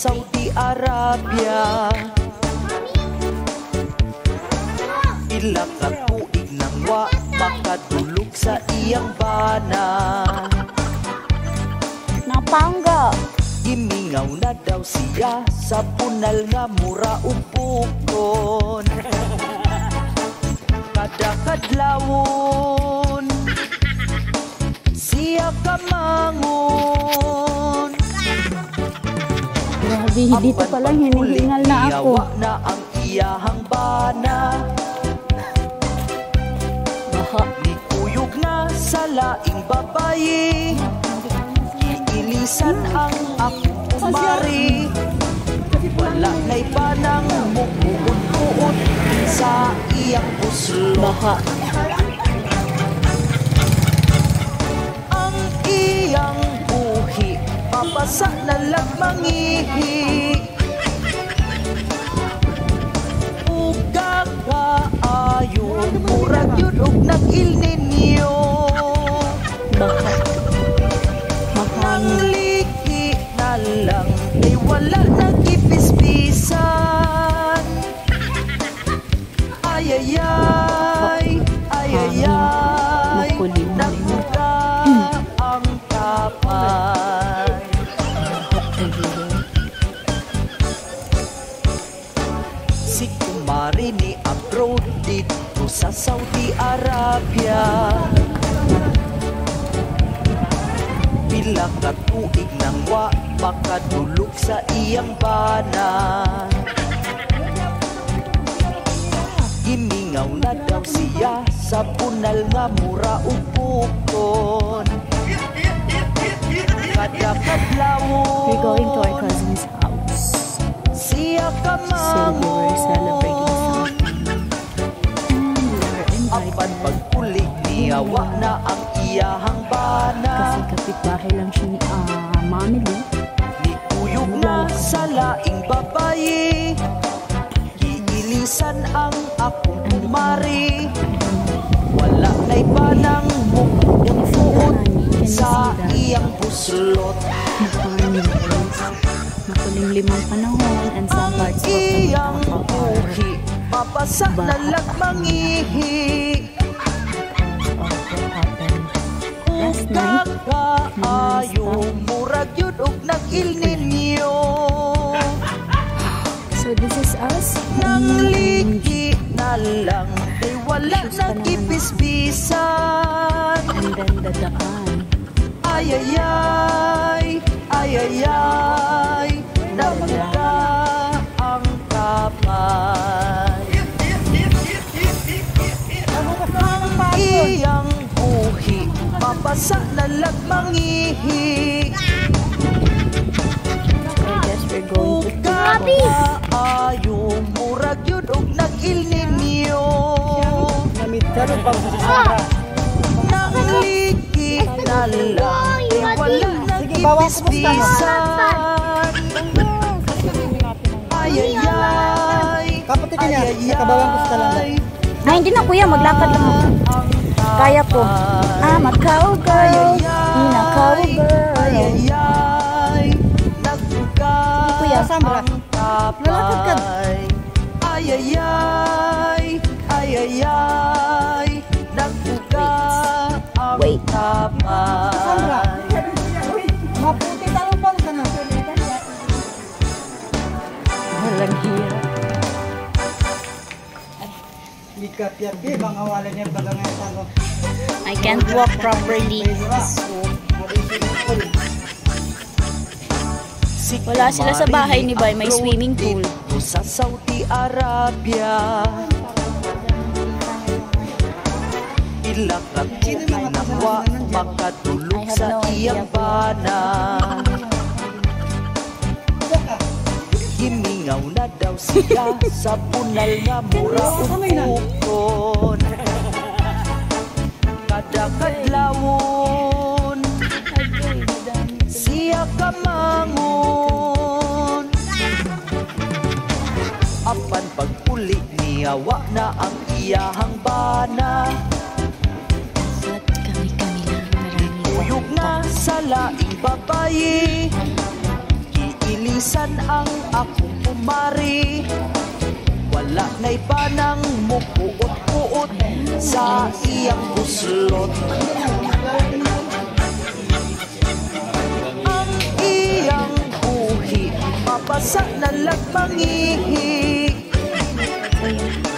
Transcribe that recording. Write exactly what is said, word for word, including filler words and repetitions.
Saudi Arabia. Ila ka tuig nang wa makadulog sa iyang bana. Napangga. Gimingaw na daw siya sa punal nga mura upukon. Kada kadlawon siya kamangon. Grabe, dito pa lang hinihingal na ako. Iyawa na ang iyahang bana. Baha. Nikuyog na sa laing babayi. Iilisan ang akong kumari. Wala na'y panang mukuot-kuot sa iyang puslo. Baha. Ang iyang buhi mapasa na lang mangihi. Uga kaayo murag yun og nag-il ninyo. Baha. Ang liki na lang ay wala nag-ipispisan. Ayayay, ayayay, nagbuka ang kapay. Si kumari ni abroad dito sa Saudi Arabia. Pila ka tuig nang wa makadulog sa iyang bana. Gimingaw na daw siya sa punal nga mura upukon. Kada kadlawon We're going to our cousin's house. siya So we were kamangon. celebrating something. And we were Apan invited. pagpulik niya wa na ang iyahang bana. Kasi kapitbahay lang siya ni ah, Mami Lee. Nikuyog na sa laing babayi. Giilisan ang akong kumari. Wala na'y panang mukuot sa iyang buslot. Makuling makuling limang panahon and some Ang parts of iyang the buhi mapasa na lang mangihi. what happened last night. Kakaayo murag yun og nag-il ninyo. So this is us. Nang liki na lang ay wala Shoes pa naman. nag-ipispisan. And then dadaan. Ayayay, ayayay, nagbuka ang kapay. Ang iyang buhi mapasa na lang mangihi. I guess we're going to Grabe! Ayo murag yun og nag-il ninyo. Nang liki na lang ay wala nag-ipispisan. Ayayay, Kapatid niya, nakabawang gusto lang. ayayay, Ah, hindi na kuya, maglakad lang ako. Kaya ko. Ah, Macau girl. Macau girl. ayayay, nagbuka Kuya, Sandra, ang lalakad ka. kapay. Ayayay, ayayay, nagbuka ang Wait. Sandra. kapay. Maputi talupang ka na. Walang hirap. Di ka piyati, bang awalan niya baga nga sa I can't walk properly. Si Wala sila sa bahay ni Bay, may swimming pool. Dito sa Saudi Arabia. Ila ka tuig nang wa makadulog I have sa no idea iyang po. bana. Gimingaw na daw siya sa punal nga mura upukon. Kada kadlawon siya kamangon. Apan pagpuli niya wa na ang iyahang bana. At kami-kami lang. Marami Uyog na sa laing babayi. Iili bisan ang akong kumari. Wala na'y banang mupuot-puot sa iyang buslot. Ang iyang buhi, mabasa na lang mangihi.